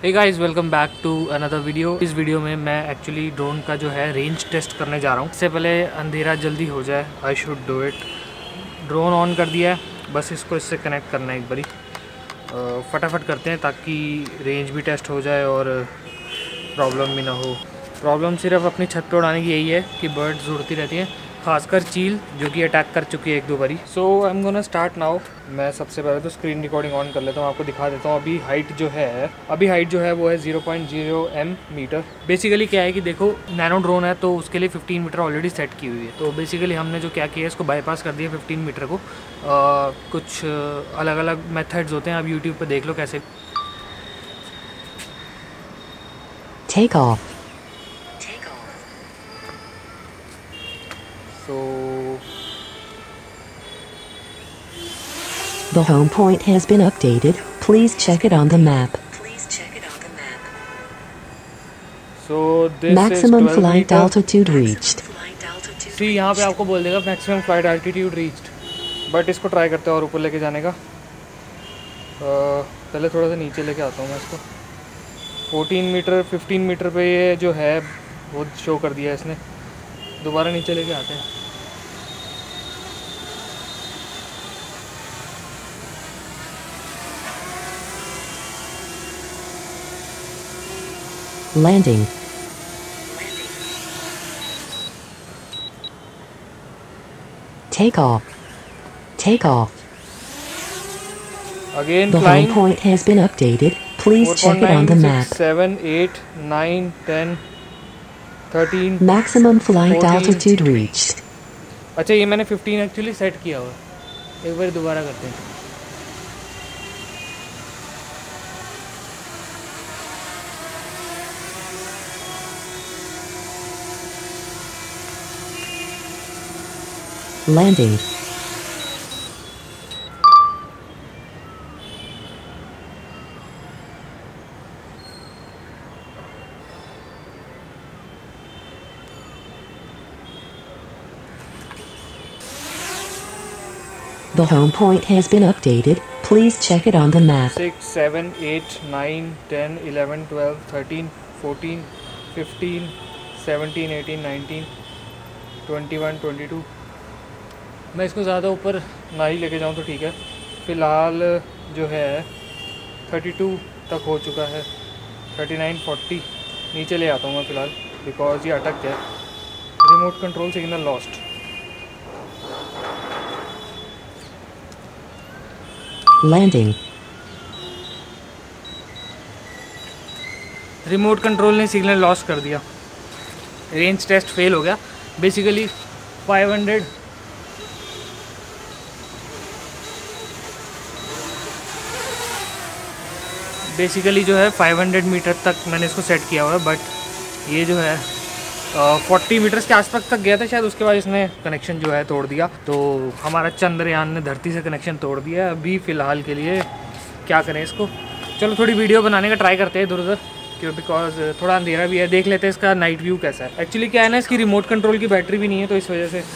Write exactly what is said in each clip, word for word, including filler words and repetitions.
Hey guys, welcome back to another video. इस video में मैं एक्चुअली ड्रोन का जो है रेंज टेस्ट करने जा रहा हूँ। इससे पहले अंधेरा जल्दी हो जाए, I should do it. Drone on कर दिया है, बस इसको इससे कनेक्ट करना है एक बारी। फटाफट करते हैं ताकि रेंज भी टेस्ट हो जाए और प्रॉब्लम भी ना हो। प्रॉब्लम सिर्फ अपनी छत पर उड़ाने की यही है कि बर्ड्स उड़ती रहती हैं, खासकर चील जो कि अटैक कर चुकी है एक दो बारी। So I am gonna start now. मैं सबसे पहले तो स्क्रीन रिकॉर्डिंग ऑन कर लेता हूँ, आपको दिखा देता हूँ। अभी हाइट जो है अभी हाइट जो है वो है zero point zero M meter. Basically क्या है कि देखो, नैनो ड्रोन है तो उसके लिए फिफ्टीन मीटर ऑलरेडी सेट की हुई है। तो बेसिकली हमने जो क्या किया है, इसको बाईपास कर दिया फिफ्टीन मीटर को। आ, कुछ अलग अलग मेथड्स होते हैं, आप यूट्यूब पर देख लो कैसे। Take off. So The home point has been updated. Please check it on the map. so this Maximum is twelve flight meter. altitude reached. सी यहाँ पे आपको बोल देगा maximum flight altitude reached, but इसको ट्राई करते हैं और ऊपर लेके जाने का। uh, पहले थोड़ा सा नीचे लेके आता हूँ मैं इसको। फोर्टीन मीटर फिफ्टीन मीटर पे ये जो है वो शो कर दिया इसने। दोबारा नीचे लेके आते हैं। Landing. Take off. Take off. Again The home flying. point has been updated. Please check it on the map. Seven eight nine ten thirteen. Maximum flight fourteen. altitude reached. अच्छा, ये मैंने फिफ्टीन एक्चुअली सेट किया हुआ। एक बार दोबारा करते हैं। Landing. The home point has been updated. Please check it on the map. Six seven eight nine ten eleven twelve thirteen fourteen fifteen seventeen eighteen nineteen twenty one twenty two. मैं इसको ज़्यादा ऊपर ना ही लेके जाऊँ तो ठीक है। फ़िलहाल जो है थर्टी टू तक हो चुका है। थर्टी नाइन फोर्टी नीचे ले आता हूँ मैं फ़िलहाल, बिकॉज ये अटक गया। Remote control signal lost. Landing. Remote control ने सिग्नल लॉस कर दिया। रेंज टेस्ट फेल हो गया। बेसिकली फाइव हंड्रेड बेसिकली जो है फाइव हंड्रेड मीटर तक मैंने इसको सेट किया हुआ है, बट ये जो है फोर्टी मीटर्स के आसपास तक गया था शायद। उसके बाद इसने कनेक्शन जो है तोड़ दिया। तो हमारा चंद्रयान ने धरती से कनेक्शन तोड़ दिया। अभी फ़िलहाल के लिए क्या करें इसको। चलो थोड़ी वीडियो बनाने का ट्राई करते हैं इधर उधर, क्यों, बिकॉज थोड़ा अंधेरा भी है। देख लेते हैं इसका नाइट व्यू कैसा है। एक्चुअली क्या है ना, इसकी रिमोट कंट्रोल की बैटरी भी नहीं है, तो इस वजह से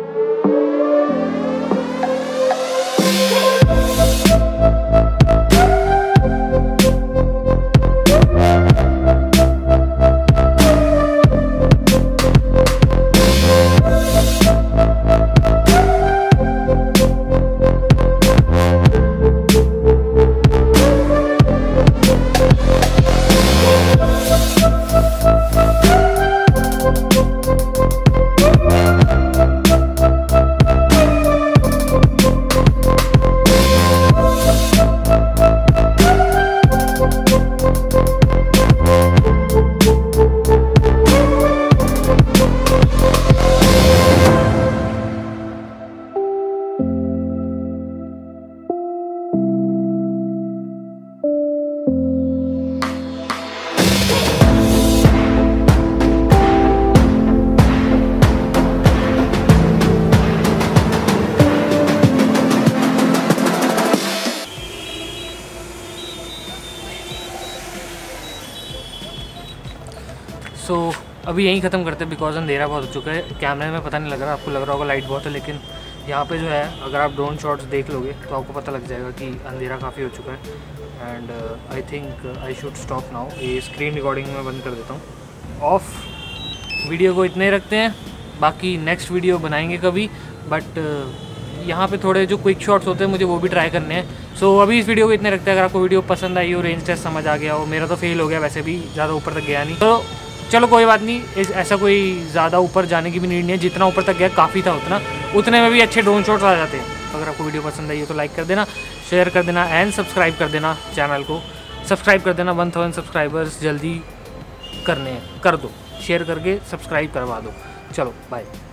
सो so, अभी यहीं ख़त्म करते हैं बिकॉज अंधेरा बहुत हो चुका है। कैमरे में पता नहीं लग रहा, आपको लग रहा होगा लाइट बहुत है, लेकिन यहाँ पे जो है अगर आप ड्रोन शॉट्स देख लोगे तो आपको पता लग जाएगा कि अंधेरा काफ़ी हो चुका है। And I think I should stop now. ये स्क्रीन रिकॉर्डिंग में बंद कर देता हूँ, ऑफ। वीडियो को इतने ही रखते हैं, बाकी नेक्स्ट वीडियो बनाएंगे कभी, बट uh, यहाँ पे थोड़े जो क्विक शॉट्स होते हैं मुझे वो भी ट्राई करने हैं। सो so, अभी इस वीडियो को इतने रखते हैं। अगर आपको वीडियो पसंद आई हो, रेंज टेस्ट समझ आ गया हो, मेरा तो फेल हो गया वैसे भी, ज़्यादा ऊपर तक गया नहीं, तो चलो कोई बात नहीं। इस ऐसा कोई ज़्यादा ऊपर जाने की भी नीड नहीं है, जितना ऊपर तक गया काफ़ी था उतना, उतने में भी अच्छे ड्रोन शॉट्स आ जाते हैं। अगर आपको वीडियो पसंद आई हो तो लाइक कर देना, शेयर कर देना एंड सब्सक्राइब कर देना। चैनल को सब्सक्राइब कर देना, वन थाउजेंड सब्सक्राइबर्स जल्दी करने हैं, कर दो, शेयर करके सब्सक्राइब करवा दो। चलो बाय।